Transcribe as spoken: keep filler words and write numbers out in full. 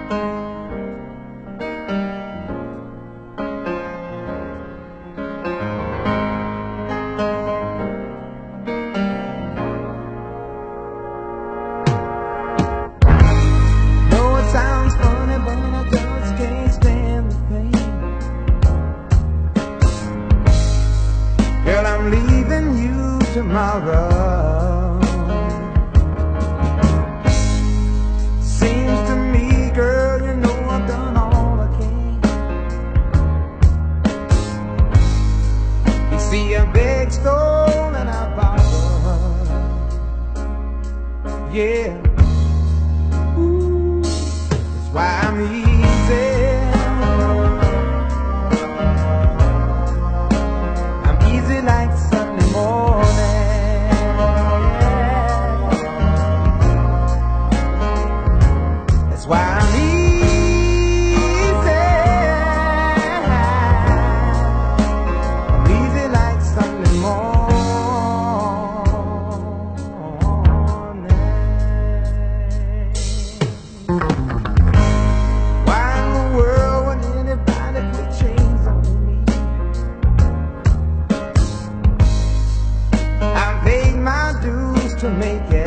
Tomorrow seems to me, girl, you know I've done all I can. You see, I beg, stole, and I borrowed. Yeah, ooh, that's why I'm easy. I'm easy like Sunday morning. Why I'm easy, I'm easy like Sunday morning. Why in the world would anybody put chains on me? I paid my dues to make it.